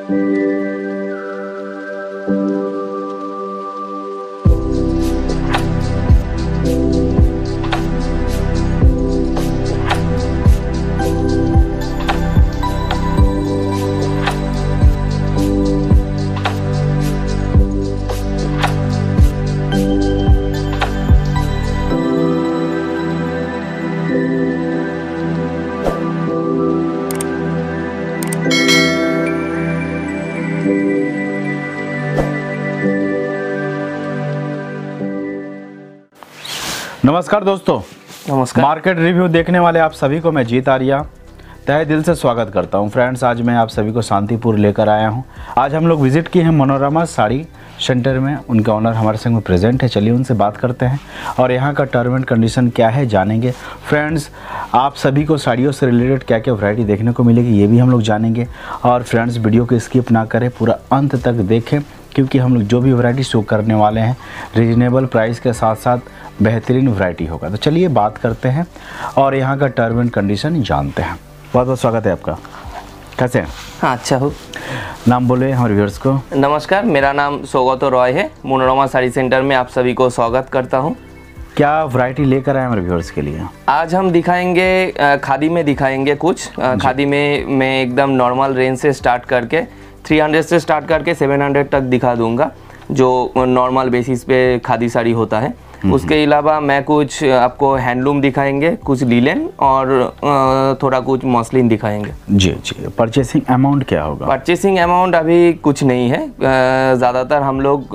नमस्कार दोस्तों, नमस्कार। मार्केट रिव्यू देखने वाले आप सभी को मैं जीत आर्या तहे दिल से स्वागत करता हूं। फ्रेंड्स, आज मैं आप सभी को शांतिपुर लेकर आया हूं। आज हम लोग विजिट किए हैं मनोरमा साड़ी सेंटर में। उनका ओनर हमारे संग में प्रेजेंट है। चलिए उनसे बात करते हैं और यहाँ का टर्म एंड कंडीशन क्या है जानेंगे। फ्रेंड्स, आप सभी को साड़ियों से रिलेटेड क्या क्या वैरायटी देखने को मिलेगी ये भी हम लोग जानेंगे। और फ्रेंड्स, वीडियो को स्किप ना करें, पूरा अंत तक देखें, क्योंकि हम लोग जो भी वैरायटी शो करने वाले हैं रीजनेबल प्राइस के साथ साथ बेहतरीन वैरायटी होगा। तो चलिए बात करते हैं और यहाँ का टर्म एंड कंडीशन जानते हैं। बहुत बहुत स्वागत है आपका। कैसे हैं? हाँ, अच्छा हो। नाम बोले हमारे व्यूअर्स को। नमस्कार, मेरा नाम सौगत रॉय है। मनोरमा साड़ी सेंटर में आप सभी को स्वागत करता हूँ। क्या वैरायटी लेकर आए हमारे व्यूअर्स के लिए? आज हम दिखाएंगे खादी में दिखाएंगे कुछ। खादी में मैं एकदम नॉर्मल रेंज से स्टार्ट करके 300 से स्टार्ट करके 700 तक दिखा दूंगा, जो नॉर्मल बेसिस पे खादी साड़ी होता है। उसके अलावा मैं कुछ आपको हैंडलूम दिखाएंगे, कुछ लीलन और थोड़ा कुछ मसलिन दिखाएंगे। जी जी। परचेसिंग अमाउंट क्या होगा? परचेसिंग अमाउंट अभी कुछ नहीं है। ज़्यादातर हम लोग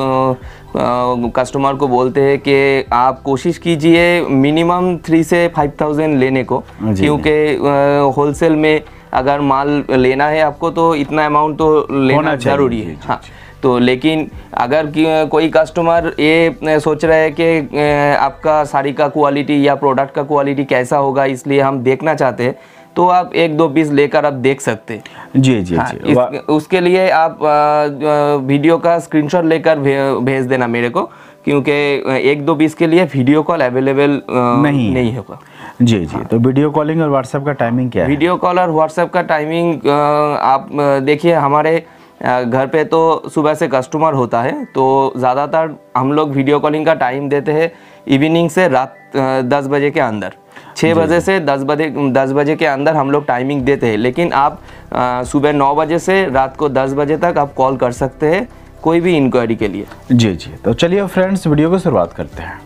कस्टमर को बोलते हैं कि आप कोशिश कीजिए मिनिमम 3 से 5,000 लेने को, क्योंकि होलसेल में अगर माल लेना है आपको तो इतना अमाउंट तो लेना ज़रूरी है। हाँ, तो लेकिन अगर कोई कस्टमर ये सोच रहा है कि आपका साड़ी का क्वालिटी या प्रोडक्ट का क्वालिटी कैसा होगा, इसलिए हम देखना चाहते हैं, तो आप 1-2 पीस लेकर आप देख सकते हैं। जी जी। हाँ, उसके लिए आप वीडियो का स्क्रीनशॉट लेकर भेज देना मेरे को, क्योंकि 1-2 पीस के लिए वीडियो कॉल अवेलेबल नहीं होगा। जी जी। हाँ। तो वीडियो कॉलिंग और व्हाट्सएप का टाइमिंग क्या है? वीडियो कॉल और व्हाट्सएप का टाइमिंग आप देखिए, हमारे घर पे तो सुबह से कस्टमर होता है, तो ज़्यादातर हम लोग वीडियो कॉलिंग का टाइम देते हैं इवनिंग से रात 10 बजे के अंदर। 6 बजे से 10 बजे के अंदर हम लोग टाइमिंग देते हैं। लेकिन आप सुबह 9 बजे से रात को 10 बजे तक आप कॉल कर सकते हैं कोई भी इंक्वायरी के लिए। जी जी। तो चलिए फ्रेंड्स, वीडियो को शुरुआत करते हैं।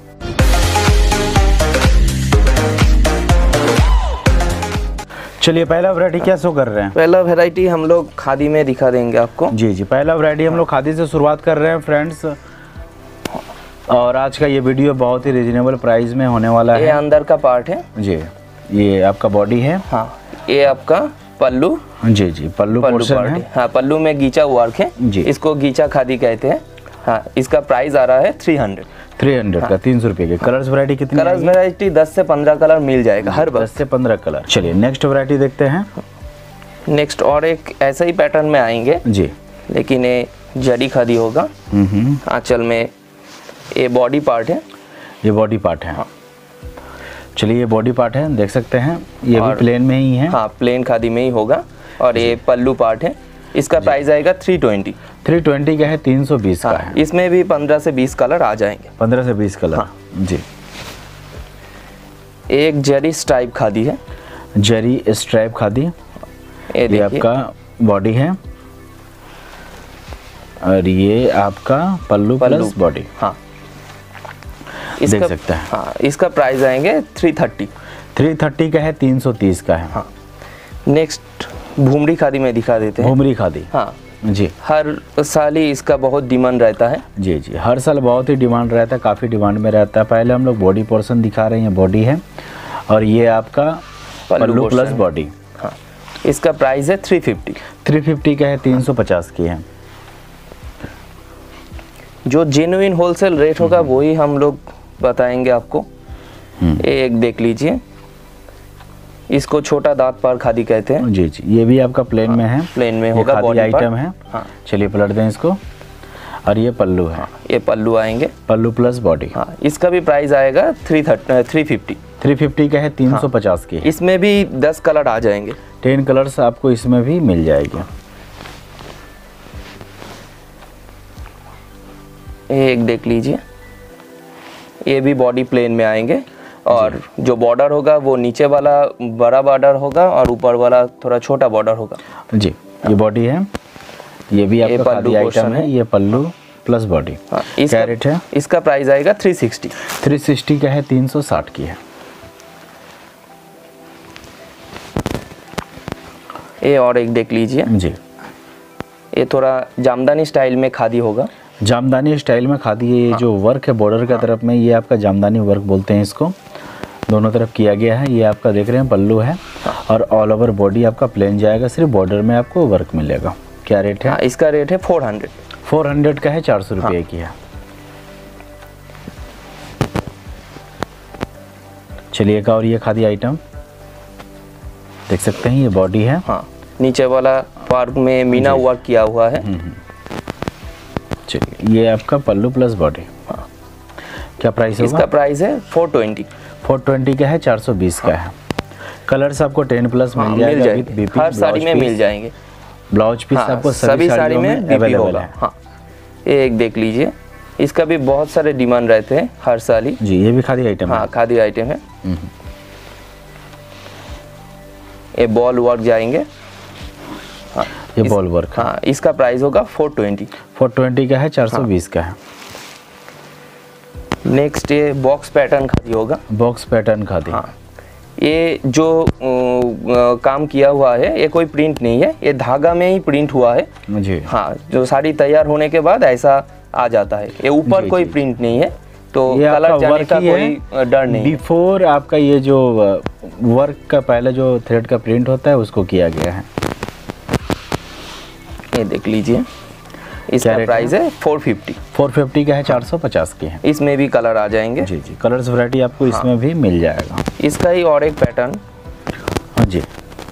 चलिए, पहला वैरायटी क्या शो कर रहे हैं? पहला वैरायटी हम लोग खादी में दिखा देंगे आपको। जी जी। पहला वैरायटी हम लोग खादी से शुरुआत कर रहे हैं फ्रेंड्स। और आज का ये वीडियो बहुत ही रीजनेबल प्राइस में होने वाला है। ये अंदर का पार्ट है जी। ये आपका बॉडी है। हाँ, ये आपका पल्लू। जी जी। पल्लू पोर्शन है। हाँ, पल्लू में गीचा वर्क है जी। इसको गीचा खादी कहते हैं। हाँ, इसका प्राइस आ रहा है 300 का 300 रुपये के। कलर्स वैरायटी कितनी? कलर्स वैरायटी 10 से 15 कलर मिल जाएगा हर बार। 10 से 15 कलर। चलिए नेक्स्ट वैरायटी देखते हैं। नेक्स्ट और एक ऐसा ही पैटर्न में आएंगे जी, लेकिन ये जरी खादी होगा। आंचल में ये बॉडी पार्ट है। ये बॉडी पार्ट है। हाँ। चलिए, ये बॉडी पार्ट है, देख सकते हैं। ये भी प्लेन में ही है। हाँ, प्लेन खादी में ही होगा। और ये पल्लू पार्ट है। इसका प्राइस आएगा 320 का है। 320 का है। इसमें भी 15 से 20 कलर आ जाएंगे। 15 से 20 कलर। हाँ। जी। एक जरी स्ट्राइप खादी है। जरी स्ट्राइप खादी। ये आपका बॉडी है और ये आपका पल्लू प्लस बॉडी। हाँ, देख सकते हैं। हाँ, इसका प्राइस आएंगे 330 का है। 330 का है। हाँ। नेक्स्ट भूमरी खादी में दिखा देते हैं। भूमरी खादी। हाँ जी। हर साल ही इसका बहुत डिमांड रहता है। जी जी। हर साल बहुत ही डिमांड रहता है, काफ़ी डिमांड में रहता है। पहले हम लोग बॉडी पोर्शन दिखा रहे हैं, बॉडी है और ये आपका पल्लू प्लस बॉडी। हाँ, इसका प्राइस है 350 का है। 350 की है। जो जेन्युइन होलसेल रेट होगा वही हम लोग बताएंगे आपको। एक देख लीजिए, इसको छोटा दांत पार खादी कहते हैं। जी जी। ये भी आपका प्लेन में है। प्लेन में होगा, बॉडी आइटम है। हाँ। चलिए पलट दें इसको। और ये पल्लू है। ये पल्लू आएंगे, पल्लू प्लस बॉडी। हाँ, इसका भी प्राइस आएगा 350 का है। 350 की। इसमें भी 10 कलर आ जाएंगे। 10 कलर्स आपको इसमें भी मिल जाएंगे। ये एक देख लीजिए, ये भी बॉडी प्लेन में आएंगे और जो बॉर्डर होगा वो नीचे वाला बड़ा बॉर्डर होगा और ऊपर वाला थोड़ा छोटा बॉर्डर होगा। जी, ये बॉडी है, ये भी आपका खादी आइटम है, ये पल्लू प्लस बॉडी। क्या रेट है? इसका प्राइस आएगा 360। 360 का है, 360 की है। ये और एक देख लीजिए जी, ये थोड़ा जामदानी स्टाइल में खादी होगा। जामदानी स्टाइल में खादी है। ये जो वर्क है बॉर्डर का तरफ में, ये आपका जामदानी वर्क बोलते हैं इसको, दोनों तरफ किया गया है। ये आपका देख रहे हैं पल्लू है और ऑल ओवर बॉडी आपका प्लेन जाएगा, सिर्फ बॉर्डर में आपको वर्क मिलेगा। क्या रेट है? इसका रेट है 400। 400 का है, 400 रुपये की है। चलिए एक और ये खादी आइटम देख सकते हैं, ये बॉडी है। हाँ, नीचे वाला पार्ट में मीना वर्क किया हुआ है। चलिए ये आपका पल्लू प्लस बॉडी। हाँ। क्या प्राइस होगा? इसका प्राइस है 420। 420 का है, 420 का है। कलर्स आपको 10+ मिल जाएगा, विद बीपी हर साड़ी में मिल जाएंगे। ब्लाउज पीस आपको सभी साड़ी में बीपी होगा। हाँ, ये एक देख लीजिए, इसका भी बहुत सारे डिमांड रहते हैं हर साल ही। जी, ये भी खादी आइटम है। हाँ, खादी आइटम है। ये बॉल वर्क जाएंगे। हाँ, ये बॉल वर्क। हाँ, इसका प्राइस होगा 420। 420 का है, 420 का है। नेक्स्ट ये बॉक्स पैटर्न खादी होगा। Box pattern khadi. हाँ, ये जो काम किया हुआ है ये कोई प्रिंट नहीं है, ये धागा में ही प्रिंट हुआ है। जी। हाँ, जो साड़ी तैयार होने के बाद ऐसा आ जाता है। ये ऊपर कोई प्रिंट नहीं है, तो कलर जाने का कोई डर नहीं। बिफोर आपका ये जो वर्क का पहले जो थ्रेड का प्रिंट होता है उसको किया गया है। ये देख लीजिए, इसका प्राइस है 450। 450 का है, 450 की है। इसमें भी कलर आ जाएंगे। जी जी, कलर्स वैरायटी आपको इसमें भी मिल जाएगा। इसका ही और एक पैटर्न। हाँ जी,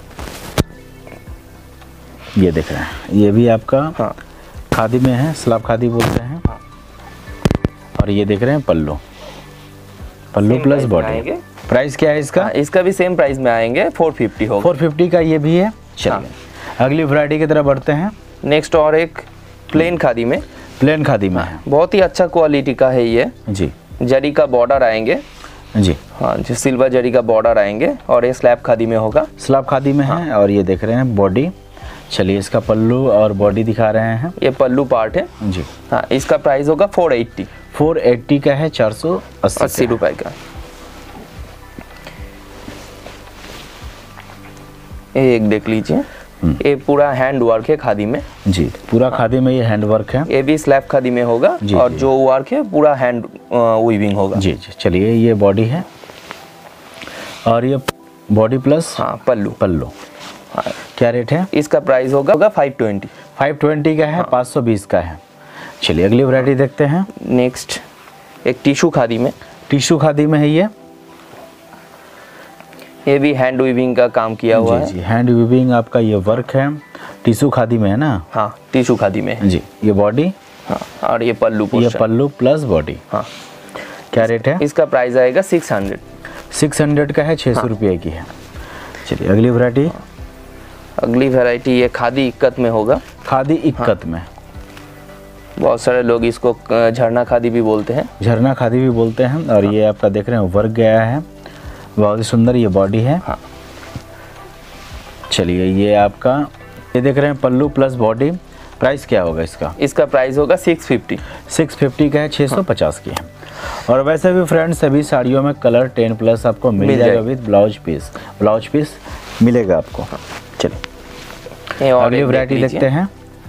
ये देख रहे हैं, ये भी आपका खादी में है, स्लाब खादी बोलते हैं। और ये देख रहे हैं pallu, pallu plus body. Price क्या है इसका? इसका भी सेम प्राइस में आएंगे, 450 होगा। 450 का ये भी है। चलिए अगली वैरायटी की तरफ बढ़ते हैं। नेक्स्ट और एक प्लेन खादी में। प्लेन खादी में है, बहुत ही अच्छा क्वालिटी का है ये। जी, जरी का बॉर्डर आएंगे। जी हाँ, जो सिल्वर जरी का बॉर्डर आएंगे और ये स्लैब खादी में होगा। स्लैब खादी में है। और ये देख रहे हैं बॉडी। चलिए इसका पल्लू और बॉडी दिखा रहे हैं। ये पल्लू पार्ट है। जी। हाँ, इसका प्राइस होगा 480। 480 का है, 480 रुपए का। ये एक देख लीजिए, ये पूरा हैंड वर्क है खादी में। जी, पूरा खादी में ये हैंड वर्क है। ये भी स्लैब खादी में होगा और जो वर्क है पूरा हैंड वीविंग होगा। जी जी। चलिए ये बॉडी है और ये बॉडी प्लस पल्लू। पल्लू। क्या रेट है? इसका प्राइस होगा 520। 520 का है, 520 का है। चलिए अगली वैरायटी देखते हैं। नेक्स्ट एक टिश्यू खादी में। टिश्यू खादी में है ये भी हैंड वीविंग का काम किया हुआ है। जी, हैंड वीविंग आपका ये वर्क है, टिश्यू खादी में है ना? हाँ, टिश्यू खादी में है। जी। ये बॉडी। हाँ, और ये पल्लू। ये पल्लू प्लस बॉडी। हाँ। क्या रेट है? इसका प्राइस आएगा 600। 600 का है, 600 रुपये की है। चलिए अगली वैरायटी। अगली वैरायटी ये खादी इक्कत में होगा। खादी इक्कत में। बहुत सारे लोग इसको झरना खादी भी बोलते हैं। झरना खादी भी बोलते हैं। और ये आपका देख रहे हैं वर्क गया है, बहुत ही सुंदर ये बॉडी है। हाँ। चलिए ये आपका ये देख रहे हैं पल्लू प्लस बॉडी। प्राइस क्या होगा इसका? इसका प्राइस होगा 650। 650 का है, 650 की है। और वैसे भी फ्रेंड्स सभी साड़ियों में कलर 10+ आपको मिल जाएगा with blouse piece. Blouse piece मिलेगा आपको। चलिए अगली वैरायटी देखते हैं।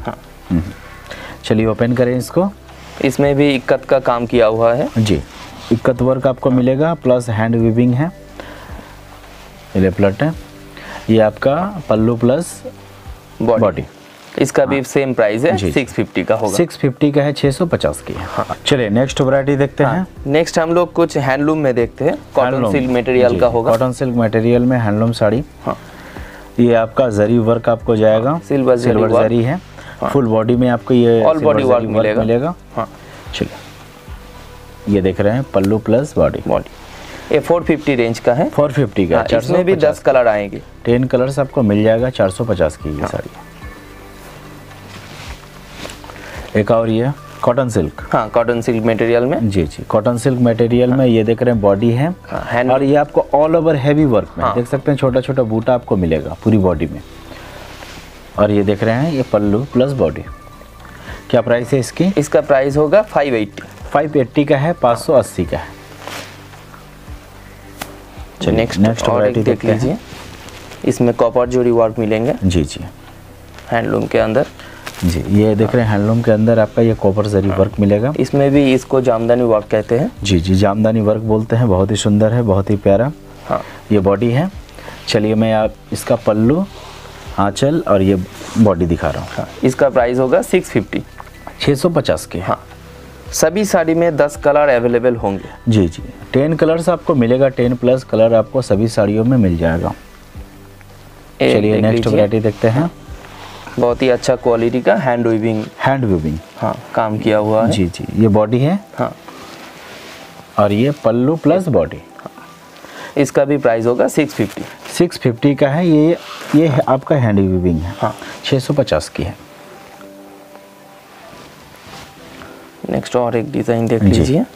चलिए ओपन करें इसको। इसमें भी इक्कत का काम किया हुआ है। जी, इक्कत वर्क आपको मिलेगा प्लस हैंड वीविंग है। ये प्लट है, ये आपका पल्लू प्लस बॉडी। इसका भी सेम प्राइस है, 650 का होगा। 650 का है, 650 की है। हाँ। चलिए नेक्स्ट वैरायटी देखते हैं। नेक्स्ट हम लोग कुछ हैंडलूम में देखते हैं। कॉटन सिल्क मटेरियल का होगा। कॉटन सिल्क मटेरियल में हैंडलूम साड़ी। हाँ। ये आपका जरी वर्क आपको जाएगा। सिल्वर जरी है। फुल बॉडी में आपको ये ऑल बॉडी वर्क मिलेगा। हाँ। चलिए ये देख रहे हैं पल्लू प्लस बॉडी। ये 450 रेंज का है। 450 का। इसमें भी 10 कलर आएंगे। 10 कलर्स आपको मिल जाएगा, 450 की ये साड़ी। एक और ये कॉटन सिल्क। हाँ, कॉटन सिल्क मटेरियल में। जी जी, कॉटन सिल्क मटेरियल में ये देख रहे हैं बॉडी है। हैंड और ये आपको ऑल ओवर हैवी वर्क में देख सकते हैं, छोटा छोटा बूटा आपको मिलेगा पूरी बॉडी में। और ये देख रहे हैं ये पल्लू प्लस बॉडी। क्या प्राइस है इसकी? इसका प्राइस होगा 580 का है, 580 का है। चलिए नेक्स्ट वैरायटी देख लीजिए। इसमें कॉपर जोड़ी वर्क मिलेंगे। जी जी, हैंडलूम के अंदर। जी, ये देख रहे हैं हैंडलूम के अंदर आपका ये कॉपर जरी वर्क मिलेगा। इसमें भी इसको जामदानी वर्क कहते हैं। जी जी, जामदानी वर्क बोलते हैं। बहुत ही सुंदर है, बहुत ही प्यारा। हाँ, ये बॉडी है। चलिए मैं आप इसका पल्लू, आंचल और ये बॉडी दिखा रहा हूँ। हाँ, इसका प्राइस होगा 650 के। हाँ, सभी साड़ी में 10 कलर अवेलेबल होंगे। जी जी, 10 कलर्स आपको मिलेगा, 10 प्लस कलर आपको सभी साड़ियों में मिल जाएगा। चलिए नेक्स्ट वैरायटी देखते हैं। बहुत ही अच्छा क्वालिटी का हैंड वीविंग हाँ काम किया हुआ है। जी जी, ये बॉडी है। हाँ, और ये पल्लू प्लस बॉडी। इसका भी प्राइस होगा 650 का है। ये आपका हैंड वीविंग है। हाँ, 650 की है। नेक्स्ट और एक डिज़ाइन देख लीजिए।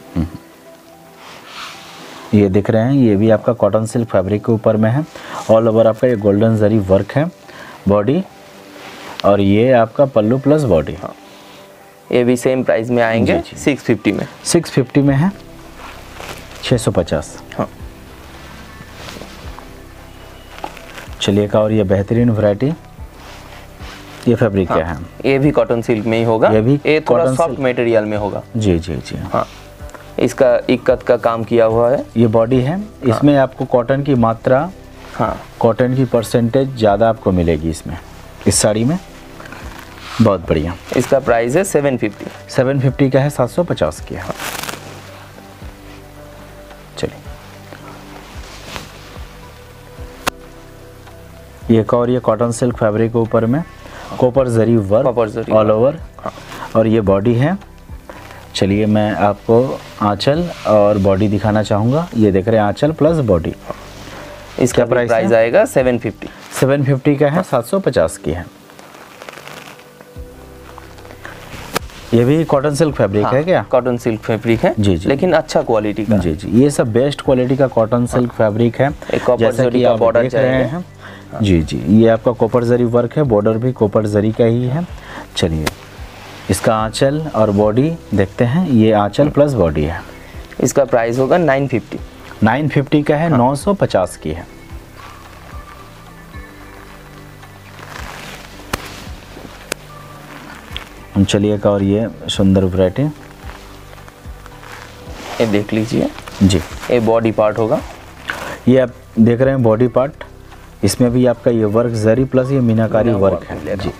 ये दिख रहे हैं, ये भी आपका कॉटन सिल्क फैब्रिक के ऊपर में है। ऑल ओवर आपका ये गोल्डन जरी वर्क है बॉडी। और ये आपका पल्लू प्लस बॉडी। हाँ, ये भी सेम प्राइस में आएंगे। 650 में। 650 में है, 650। हाँ, चलिए का और ये बेहतरीन वैरायटी, ये फैब्रिक क्या है? ये भी कॉटन सिल्क में ही होगा। ये थोड़ा सॉफ्ट मटेरियल में होगा। जी जी जी। हाँ, इसका इक्कत का काम किया हुआ है। ये बॉडी है। इसमें आपको कॉटन की मात्रा, हाँ, कॉटन की परसेंटेज ज़्यादा आपको मिलेगी इसमें, इस साड़ी में। बहुत बढ़िया। इसका प्राइस है 750 का है, 750 की है। चलिए ये एक और ये कॉटन सिल्क फैब्रिक के ऊपर में copper zari work all over. और ये बॉडी है। चलिए मैं आपको आंचल और बॉडी दिखाना चाहूँगा। ये देख रहे हैं आंचल प्लस बॉडी। इसका प्राइस आएगा 750 का है, 750 की है। ये भी कॉटन सिल्क फैब्रिक है क्या? कॉटन सिल्क फैब्रिक है। जी जी, लेकिन अच्छा क्वालिटी का। जी जी, ये सब बेस्ट क्वालिटी का कॉटन सिल्क फैब्रिक है। जैसा कि आप देख रहे हैं। जी जी, ये आपका कॉपर जरी वर्क है। बॉर्डर भी कॉपर जरी का ही है। चलिए इसका आंचल और बॉडी देखते हैं। ये आंचल प्लस बॉडी है। इसका प्राइस होगा 950 का है। 950 की है। चलिए का और ये सुंदर वैरायटी, ये देख लीजिए। जी, ये बॉडी पार्ट होगा। ये आप देख रहे हैं बॉडी पार्ट। इसमें भी आपका ये वर्क जरी प्लस ये मीनाकारी वर्क है। जी,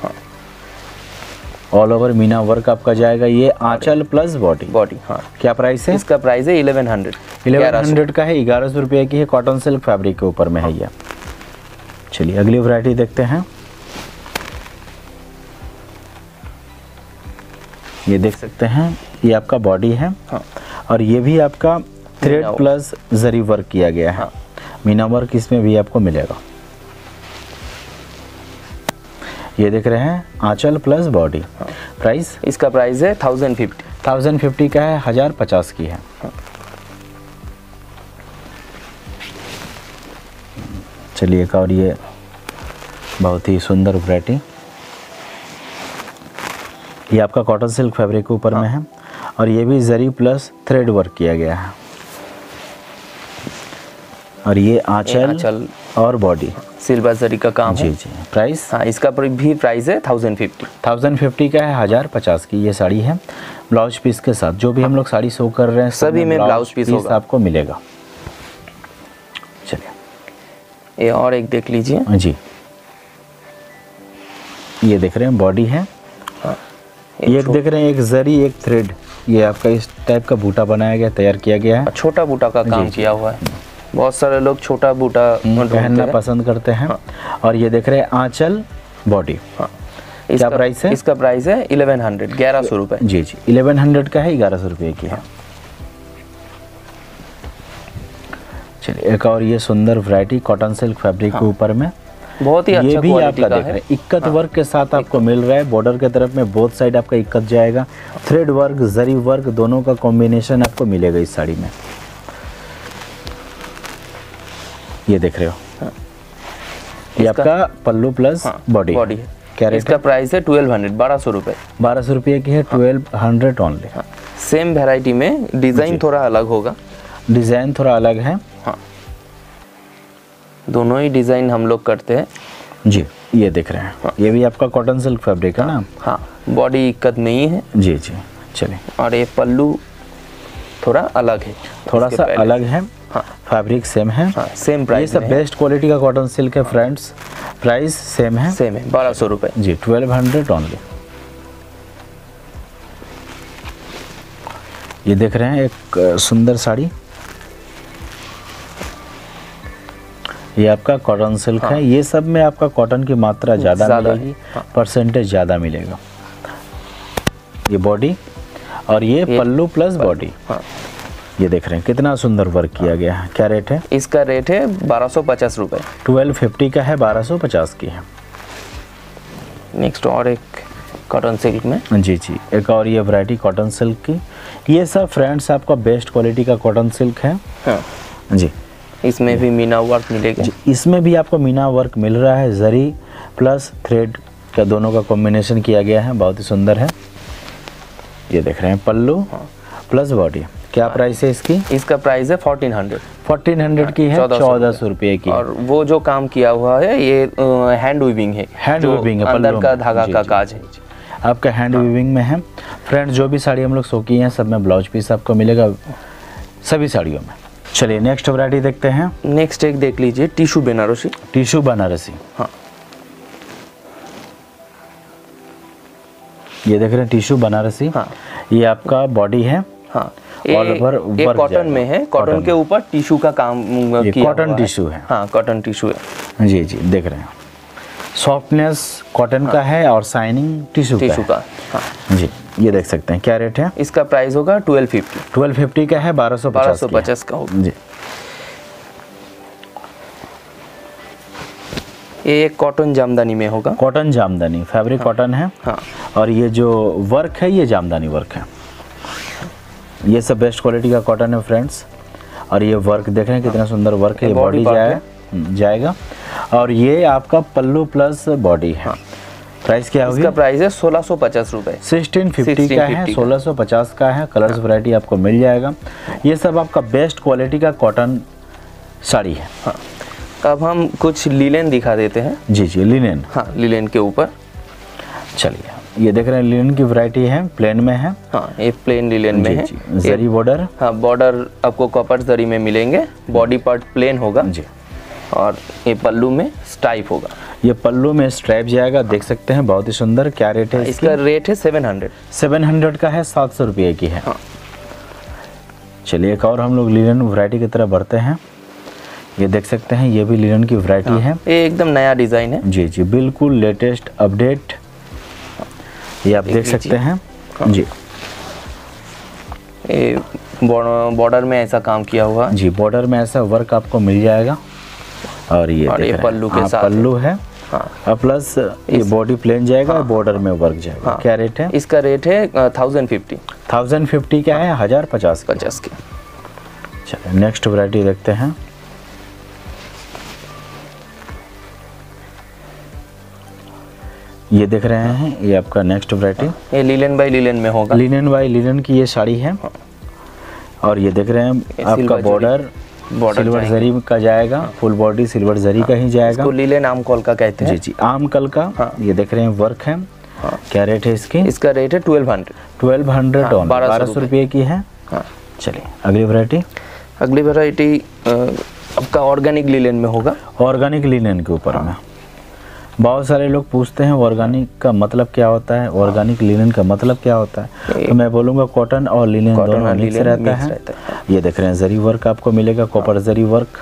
ऑल ओवर मीना वर्क आपका जाएगा। ये आंचल प्लस बॉडी। हाँ, क्या प्राइस है? इसका प्राइस है 1100 का है। 1100 रुपये की है। कॉटन सिल्क फैब्रिक के ऊपर में है ये। चलिए अगली वैरायटी देखते हैं। ये देख सकते हैं, ये आपका बॉडी है। हाँ, और ये भी आपका थ्रेड प्लस जरी वर्क किया गया है। हाँ, मीना वर्क इसमें भी आपको मिलेगा। ये देख रहे हैं आंचल प्लस बॉडी। हाँ, प्राइस? इसका प्राइस है 1050 का है। 1050 की है। हाँ, चलिए एक और ये बहुत ही सुंदर वैरायटी, ये आपका कॉटन सिल्क फैब्रिक के ऊपर में है। और ये भी जरी प्लस थ्रेड वर्क किया गया है। और ये आंचल और बॉडी सिल्वर जरी का काम है। जी जी। प्राइस? हाँ, इसका भी प्राइस है 1050 का है। 1050 की ये साड़ी है। ब्लाउज पीस के साथ जो भी हम लोग साड़ी शो कर रहे हैं सभी में ब्लाउज पीस आपको मिलेगा। चलिए ये और एक देख लीजिए। जी, ये देख रहे हैं बॉडी है। एक देख रहे हैं एक जरी एक थ्रेड, ये आपका इस टाइप का बूटा बनाया गया, तैयार किया गया है। छोटा बूटा का काम किया हुआ है। बहुत सारे लोग छोटा बूटा पहनना पसंद करते हैं। और ये देख रहे हैं आंचल बॉडी। क्या प्राइस है? इसका प्राइस है 1100 रुपये। जी जी, 1100 का है। 1100 रुपये की है। चलिए एक और ये सुंदर वैरायटी कॉटन सिल्क फैब्रिक के ऊपर में, बहुत ही अच्छा ये भी क्वालिटी आपका का देख रहे है। हैं इक्कत वर्क के साथ आपको मिल रहा है। बॉर्डर के तरफ में बोथ साइड आपका इक्कत जाएगा। थ्रेड वर्क, जरी वर्क दोनों का कॉम्बिनेशन आपको मिलेगा इस साड़ी में। ये देख रहे हो, ये आपका पल्लू प्लस बॉडी है। क्या रेट इसका प्राइस है 1200, 1200 रुपये। 1200 रुपये की है। 1200 ओनली। सेम वैरायटी में डिज़ाइन थोड़ा अलग होगा। डिज़ाइन थोड़ा अलग है। हाँ, दोनों ही डिज़ाइन हम लोग करते हैं जी। ये देख रहे हैं, ये भी आपका कॉटन सिल्क फैब्रिक है ना। हाँ, बॉडी इक्कत नहीं है जी जी। चलिए, और ये पल्लू थोड़ा अलग है, थोड़ा सा अलग है। हाँ, फैब्रिक सेम है। हाँ, सेम ये प्राइस सब बेस्ट क्वालिटी का कॉटन सिल्क है फ्रेंड्स। प्राइस सेम है। 1200 रुपये जी। 1200 ओनली। ये देख रहे हैं एक सुंदर साड़ी, ये आपका कॉटन सिल्क है। ये सब में आपका कॉटन की मात्रा ज़्यादा मिलेगी, परसेंटेज ज़्यादा मिलेगा। ये बॉडी और ये पल्लू प्लस बॉडी। ये देख रहे हैं कितना सुंदर वर्क किया गया है। क्या रेट है इसका? रेट है 1250 रुपये। 1250 का है, 1250 की है। नेक्स्ट और एक कॉटन सिल्क में। जी जी, एक और ये वैरायटी कॉटन सिल्क की। ये सब फ्रेंड्स आपका बेस्ट क्वालिटी का कॉटन सिल्क है। हाँ जी। इसमें भी मीना वर्क मिलेगा। इसमें भी आपको मीना वर्क मिल रहा है। जरी प्लस थ्रेड का दोनों का कॉम्बिनेशन किया गया है, बहुत ही सुंदर है। ये देख रहे हैं पल्लू प्लस बॉडी। क्या प्राइस है इसकी? इसका प्राइस है 1400। 1400 की है, 1400 रुपये की। और वो जो काम किया हुआ है ये हैंड वीविंग है। हैंड वीविंग है, अंदर का धागा का काज है आपका हैंड वीविंग में है। फ्रेंड्स, जो भी साड़ी हम लोग शो की हैं सब में ब्लाउज पीस आपको मिलेगा सभी साड़ियों में। चलिए नेक्स्ट वैरायटी देखते हैं। नेक्स्ट एक देख लीजिए, टिश्यू बनारसी। टिश्यू बनारसी। हाँ, ये देख रहे हैं टिश्यू बनारसी। हाँ, ये आपका बॉडी है। हाँ, ये कॉटन में है। कॉटन के ऊपर टिश्यू का काम किया हुआ कॉटन टिश्यू है। हाँ, कॉटन टिश्यू है। जी जी, देख रहे हैं सॉफ्टनेस कॉटन का है और शाइनिंग टिश्यू का। हाँ जी, ये देख सकते हैं। क्या रेट है इसका? प्राइस होगा 1250। 1250 का है, 1250 का होगा। जी। ये कॉटन जामदानी में होगा। कॉटन जामदानी फैब्रिक कॉटन है। हाँ, और ये जो वर्क है ये जामदानी वर्क है। ये सब बेस्ट क्वालिटी का कॉटन है फ्रेंड्स। और ये वर्क देख रहे हैं कितना सुंदर वर्क है। ये बॉडी जाएगा और ये आपका पल्लू प्लस बॉडी है। प्राइस क्या होगी? इसका प्राइस है 1650 रुपये। 1650 का है, 1650 का है। कलर्स वैरायटी आपको मिल जाएगा। ये सब आपका बेस्ट क्वालिटी का कॉटन साड़ी है। हाँ, अब हम कुछ लिनेन दिखा देते हैं। जी जी, लिनेन। हाँ, लिनेन के ऊपर। चलिए, ये देख रहे हैं लिनेन की वैरायटी है, प्लेन में है। हाँ, ये प्लेन लिनेन में है। जरी बॉर्डर। हाँ, बॉर्डर आपको कॉपर जरी में मिलेंगे। बॉडी पार्ट प्लेन होगा जी। और ये पल्लू में स्ट्राइप होगा। ये पल्लू में स्ट्राइप जाएगा, देख सकते हैं बहुत ही सुंदर। क्या रेट है इसका? रेट है 700। 700 का है, 700 रुपये की है। हाँ। चलिए एक और हम लोग लिनन वैरायटी की तरफ बढ़ते हैं। ये देख सकते हैं, ये भी लिनन की वैरायटी है। ये एकदम नया डिज़ाइन है। जी जी, बिल्कुल लेटेस्ट अपडेट। ये आप देख सकते हैं। जी, ये बॉर्डर में ऐसा काम किया हुआ है। जी, बॉर्डर में ऐसा वर्क आपको मिल जाएगा। और ये पल्लू के साथ पल्लू है। हाँ, प्लस ये बॉडी प्लेन जाएगा और बॉर्डर में वर्क जाएगा। क्या रेट है इसका? रेट है 1050। 1050 का है, 1050 की। चलिए नेक्स्ट वैरायटी देखते हैं। ये देख रहे हैं, ये आपका नेक्स्ट वैरायटी। ये लिनन बाय लिनन में होगा। लिनन बाय लिनन की ये साड़ी है। और ये देख रहे हैं आपका बॉर्डर सिल्वर जरी का जाएगा। फुल बॉडी सिल्वर जरी का ही जाएगा। इसको लिनन आम कल का कहते हैं। जी जी, आम कल का। ये देख रहे हैं वर्क है। क्या रेट है इसकी? इसका रेट है 1200। 1200 1200 रुपये की है। चलिए अगली वैरायटी। अगली वैरायटी आपका ऑर्गेनिक लिनन में होगा। ऑर्गेनिक लिनन के ऊपर में बहुत सारे लोग पूछते हैं ऑर्गेनिक का मतलब क्या होता है, ऑर्गेनिक लिनन का मतलब क्या होता है। तो मैं बोलूँगा कॉटन और लिनन दोनों मिक्स रहता है। ये देख रहे हैं जरी वर्क आपको मिलेगा, कॉपर जरी वर्क।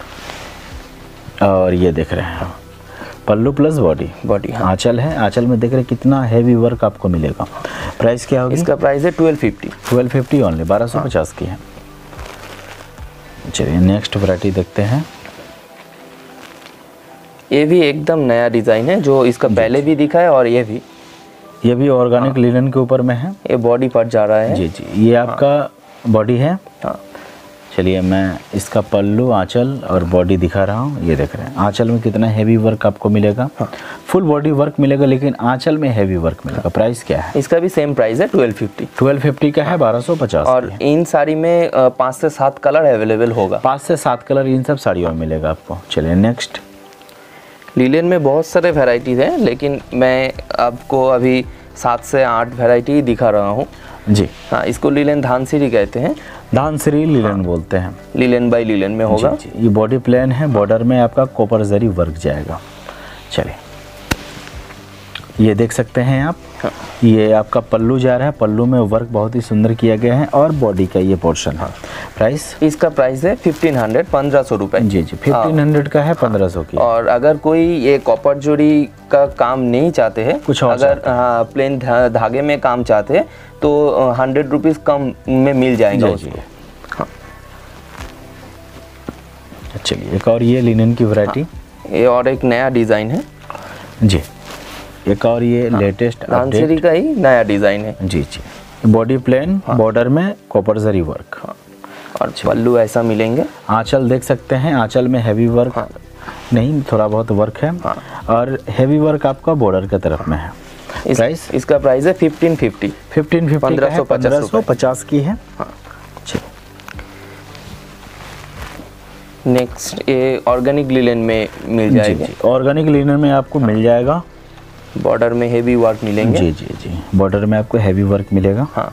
और ये देख रहे हैं पल्लू प्लस बॉडी। आंचल है, आंचल में देख रहे हैं कितना हैवी वर्क आपको मिलेगा। प्राइस क्या होगी? इसका प्राइस है 1250। 1250 ओनली, 1250 की है। चलिए नेक्स्ट वैरायटी देखते हैं। ये भी एकदम नया डिज़ाइन है, जो इसका पहले भी दिखा है और ये भी ऑर्गेनिक लिनन के ऊपर में है। ये बॉडी पार्ट जा रहा है। जी जी, ये आपका बॉडी है। हाँ, चलिए मैं इसका पल्लू, आंचल और बॉडी दिखा रहा हूँ। ये देख रहे हैं आंचल में कितना हैवी वर्क आपको मिलेगा। फुल बॉडी वर्क मिलेगा, लेकिन आंचल में हैवी वर्क मिलेगा। प्राइस क्या है? इसका भी सेम प्राइस है 1250 का है, 1250। और इन साड़ी में 5 से 7 कलर अवेलेबल होगा। 5 से 7 कलर इन सब साड़ियों में मिलेगा आपको। चलिए नेक्स्ट। लीलन में बहुत सारे वैरायटीज़ हैं, लेकिन मैं आपको अभी 7 से 8 वैरायटी दिखा रहा हूँ जी। हाँ, इसको लीलन धानसिरी कहते हैं। धानसिरी लीलन बोलते हैं। लीलन बाई लीलन में होगा। जी, ये बॉडी प्लेन है, बॉर्डर में आपका कॉपर जरी वर्क जाएगा। चलिए ये देख सकते हैं आप। हाँ। ये आपका पल्लू जा रहा है, पल्लू में वर्क बहुत ही सुंदर किया गया है और बॉडी का ये पोर्शन है। प्राइस? इसका प्राइस है 1500 रुपये। जी जी, 1500 का है, 1500 की। और अगर कोई ये कॉपर जोड़ी का काम नहीं चाहते हैं, कुछ और अगर प्लेन धागे में काम चाहते हैं तो 100 रुपीज़ कम में मिल जाएगा उसको। हाँ। चलिए एक और ये लिनन की वैरायटी। ये और एक नया डिज़ाइन है जी, एक और ये लेटेस्ट धानसिरी का ही नया डिज़ाइन है। जी जी, बॉडी प्लेन, बॉर्डर में कॉपर जरी वर्क। और पल्लू ऐसा मिलेंगे। आंचल देख सकते हैं, आंचल में हैवी वर्क नहीं, थोड़ा बहुत वर्क है। और हैवी वर्क आपका बॉर्डर की तरफ में है। प्राइस? इसका प्राइस है 1550 1550 की है। नेक्स्ट ये ऑर्गेनिक लिनन में मिल जाएगा। ऑर्गेनिक लिनन में आपको मिल जाएगा। बॉर्डर में हेवी वर्क मिलेंगे। जी जी जी, बॉर्डर में आपको हैवी वर्क मिलेगा। हाँ,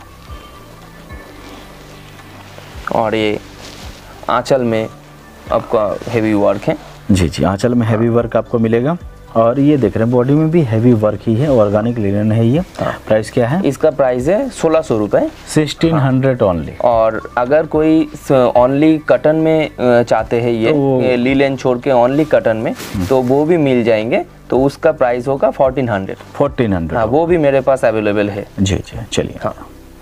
और ये आंचल में आपका हेवी वर्क है। जी जी, आंचल में हैवी वर्क आपको मिलेगा। और ये देख रहे हैं बॉडी में भी हैवी वर्क ही है, ऑर्गेनिक लिनन है ये। प्राइस क्या है? इसका प्राइस है 1600 रुपये, 1600 ओनली। और अगर कोई ओनली कटन में चाहते हैं ये लिनन छोड़ के ओनली कटन में, तो वो भी मिल जाएंगे। तो उसका प्राइस होगा 1400। हाँ, वो भी मेरे पास अवेलेबल है। जी जी, चलिए। हाँ,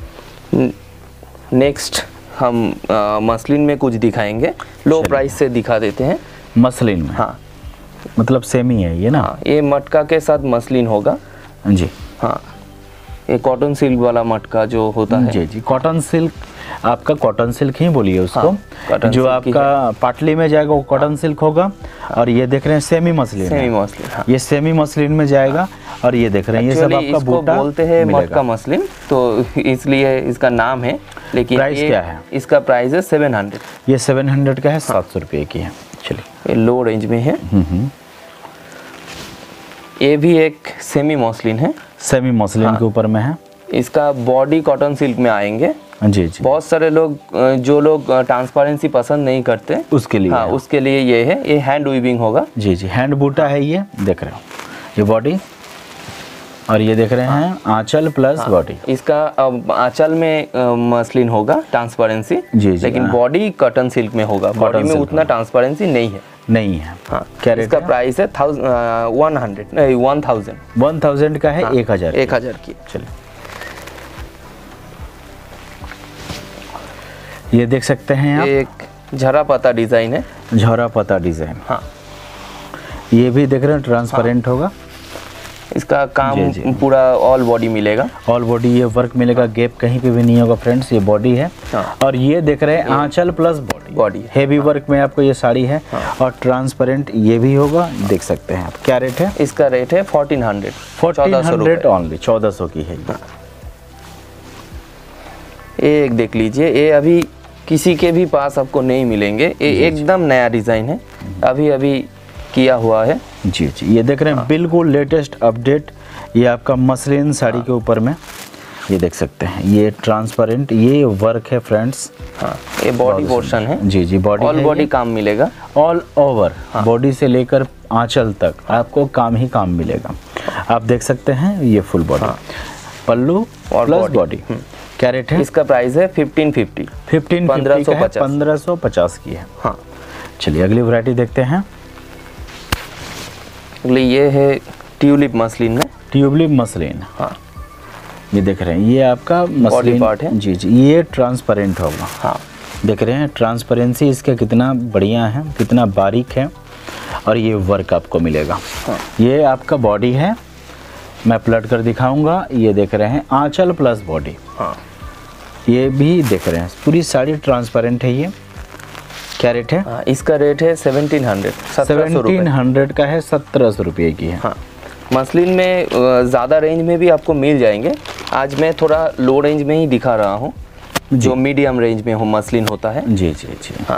नेक्स्ट हम मसलिन में कुछ दिखाएंगे, लो प्राइस से दिखा देते हैं। मसलिन में? हाँ, मतलब सेमी है ये ना? हाँ, ये मटका के साथ मसलिन होगा। जी हाँ, ये कॉटन सिल्क वाला मटका जो होता है। जी जी, कॉटन सिल्क। आपका कॉटन सिल्क ही बोलिए उसको। हाँ, जो आपका पाटली में जाएगा वो कॉटन सिल्क होगा। और ये देख रहे हैं सेमी मसलिन। हाँ। ये सेमी मसलिन में जाएगा। और ये देख रहे हैं ये सब आपका बूटा बोलते हैं मटका मसलिन, तो इसलिए इसका नाम है। लेकिन प्राइस क्या है? इसका प्राइस है 700। ये 700 का है, 700 रुपये की है। चलिए, ये लो रेंज में है। ये भी एक सेमी मसलिन है। सेमी मसलिन के ऊपर में है। इसका बॉडी कॉटन सिल्क में आएंगे। जी जी, बहुत सारे लोग जो लोग ट्रांसपेरेंसी पसंद नहीं करते उसके लिए। हाँ, उसके लिए ये है। ये हैंड वीविंग होगा। जी जी, हैंड बूटा है ये, देख रहे हो ये बॉडी। और ये देख रहे हैं आंचल प्लस बॉडी। इसका आंचल में मसलिन होगा ट्रांसपेरेंसी। जी जी, लेकिन बॉडी कॉटन सिल्क में होगा। बॉडी में उतना ट्रांसपेरेंसी नहीं है। हाँ, क्या रेट? इसका प्राइस है 1000 का है। 1000 की। चलिए, ये देख सकते हैं आप। एक झरा पता डिजाइन है। झरा पता डिजाइन। हाँ, ये भी देख रहे हैं ट्रांसपेरेंट होगा। इसका काम पूरा ऑल बॉडी मिलेगा। ऑल बॉडी ये वर्क मिलेगा, गैप कहीं पे भी नहीं होगा फ्रेंड्स। ये बॉडी है। और ये देख रहे हैं आंचल प्लस बॉडी हेवी वर्क में आपको ये साड़ी है। और ट्रांसपेरेंट ये भी होगा, देख सकते हैं आप। क्या रेट है? इसका रेट है 1400 ओनली, 1400 की है। ये एक देख लीजिए, ये अभी किसी के भी पास आपको नहीं मिलेंगे। ये एकदम नया डिज़ाइन है, अभी अभी किया हुआ है। जी जी, ये देख रहे हैं बिल्कुल लेटेस्ट अपडेट। ये आपका मसलिन साड़ी के ऊपर में ये देख सकते हैं। ये ट्रांसपेरेंट ये वर्क है फ्रेंड्स। हाँ, ये बॉडी पोर्शन है। जी जी, बॉडी ऑल बॉडी काम मिलेगा। ऑल ओवर बॉडी से लेकर आंचल तक आपको काम ही काम मिलेगा। आप देख सकते हैं ये फुल बॉडी, पल्लू और प्लस बॉडी। क्या रेट है? इसका प्राइस है 1550 1550 की है। हाँ, चलिए अगली वैरायटी देखते हैं। अगली ये है ट्यूलिप मसलिन में। Tulip muslin. हाँ, ये देख रहे हैं ये आपका मसलिन पार्ट है। जी जी, ये ट्रांसपेरेंट होगा। हाँ, देख रहे हैं ट्रांसपेरेंसी इसका कितना बढ़िया है, कितना बारीक है। और ये वर्क आपको मिलेगा। हाँ। ये आपका बॉडी है, मैं पलट कर दिखाऊंगा। ये देख रहे हैं आंचल प्लस बॉडी। हाँ। ये भी देख रहे हैं, पूरी साड़ी ट्रांसपेरेंट है। ये क्या रेट है? हाँ, इसका रेट है 1700 का है, 1700 रुपये की है। हाँ, मसलिन में ज़्यादा रेंज में भी आपको मिल जाएंगे। आज मैं थोड़ा लो रेंज में ही दिखा रहा हूँ, जो मीडियम रेंज में हो मसलिन होता है। जी जी जी। हाँ,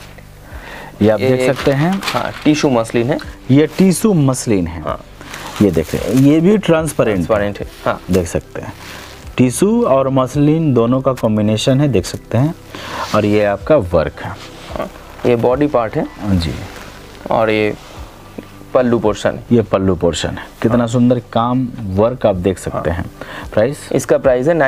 ये आप देख सकते हैं। हाँ, टिशू मसलिन है। ये टिशू मसलिन है। हाँ, ये देख रहे हैं, ये भी ट्रांसपेरेंट है। हाँ, देख सकते हैं, टिशू और मसलिन दोनों का कॉम्बिनेशन है, देख सकते हैं। और ये आपका वर्क है। हाँ, ये बॉडी पार्ट है जी, और ये पल्लू पोर्शन है। ये पल्लू पोर्शन है। कितना सुंदर काम वर्क आप देख सकते हैं। प्राइस? इसका प्राइस है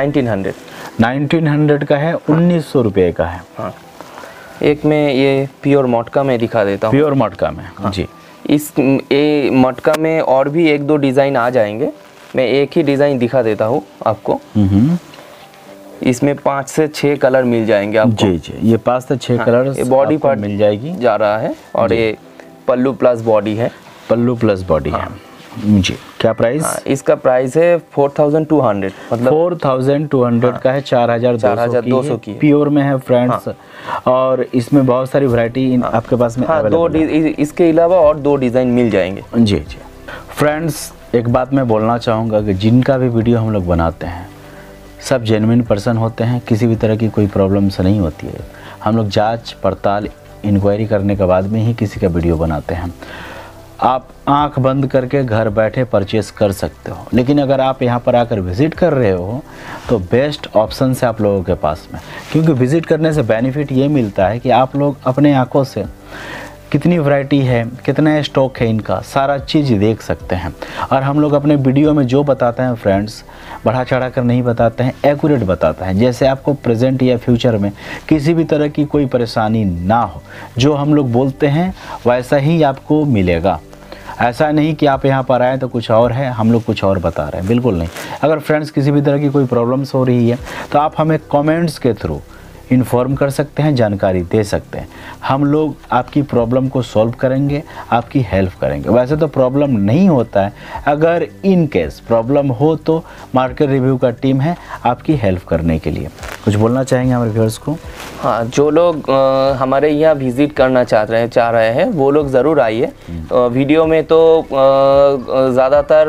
1900 का है, 1900 रुपये का है। हाँ, एक में ये प्योर मटका में दिखा देता हूँ। प्योर मटका में। हाँ। जी, इस मटका में और भी 1-2 डिज़ाइन आ जाएंगे, मैं एक ही डिज़ाइन दिखा देता हूँ आपको। इसमें 5 से 6 कलर मिल जाएंगे आपको। जी जी, ये 5 से 6 कलर बॉडी पार्ट मिल जाएगी जा रहा है। और ये पल्लू प्लस बॉडी है। पल्लू प्लस बॉडी है। जी, क्या प्राइस? इसका प्राइस है 4200, मतलब 4200 का है, 4200 की प्योर में है फ्रेंड्स। और इसमें बहुत सारी वैरायटी आपके पास में अवेलेबल है। इसके अलावा और 2 डिज़ाइन मिल जाएंगे। जी जी। फ्रेंड्स, एक बात मैं बोलना चाहूँगा कि जिनका भी वीडियो हम लोग बनाते हैं सब जेन्युइन पर्सन होते हैं, किसी भी तरह की कोई प्रॉब्लम्स नहीं होती है। हम लोग जांच पड़ताल इंक्वायरी करने के बाद में ही किसी का वीडियो बनाते हैं। आप आंख बंद करके घर बैठे परचेस कर सकते हो, लेकिन अगर आप यहाँ पर आकर विज़िट कर रहे हो तो बेस्ट ऑप्शन है आप लोगों के पास में, क्योंकि विज़िट करने से बेनिफिट ये मिलता है कि आप लोग अपने आंखों से कितनी वैरायटी है, कितना स्टॉक है, इनका सारा चीज़ देख सकते हैं। और हम लोग अपने वीडियो में जो बताते हैं फ्रेंड्स, बढ़ा चढ़ा कर नहीं बताते हैं, एक्यूरेट बताते हैं। जैसे आपको प्रेजेंट या फ्यूचर में किसी भी तरह की कोई परेशानी ना हो, जो हम लोग बोलते हैं वैसा ही आपको मिलेगा। ऐसा नहीं कि आप यहाँ पर आए तो कुछ और है, हम लोग कुछ और बता रहे हैं, बिल्कुल नहीं। अगर फ्रेंड्स किसी भी तरह की कोई प्रॉब्लम्स हो रही है तो आप हमें कमेंट्स के थ्रू इन्फॉर्म कर सकते हैं, जानकारी दे सकते हैं। हम लोग आपकी प्रॉब्लम को सॉल्व करेंगे, आपकी हेल्प करेंगे। वैसे तो प्रॉब्लम नहीं होता है, अगर इन केस प्रॉब्लम हो तो मार्केट रिव्यू का टीम है आपकी हेल्प करने के लिए। कुछ बोलना चाहेंगे हमारे व्यूअर्स को? हाँ, जो लोग हमारे यहाँ विज़िट करना चाह रहे हैं वो लोग ज़रूर आइए। वीडियो में तो ज़्यादातर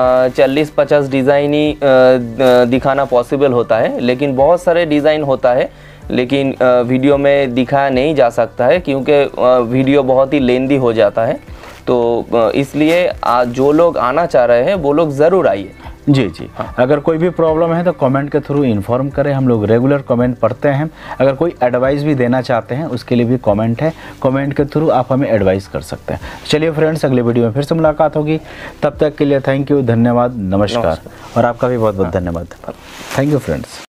40-50 डिज़ाइन ही दिखाना पॉसिबल होता है, लेकिन बहुत सारे डिज़ाइन होता है, लेकिन वीडियो में दिखाया नहीं जा सकता है क्योंकि वीडियो बहुत ही लेंदी हो जाता है। तो इसलिए जो लोग आना चाह रहे हैं वो लोग ज़रूर आइए। जी जी। हाँ। अगर कोई भी प्रॉब्लम है तो कमेंट के थ्रू इन्फॉर्म करें, हम लोग रेगुलर कमेंट पढ़ते हैं। अगर कोई एडवाइस भी देना चाहते हैं उसके लिए भी कमेंट है, कमेंट के थ्रू आप हमें एडवाइस कर सकते हैं। चलिए फ्रेंड्स, अगले वीडियो में फिर से मुलाकात होगी, तब तक के लिए थैंक यू, धन्यवाद, नमस्कार। और आपका भी बहुत बहुत धन्यवाद। Thank you friends.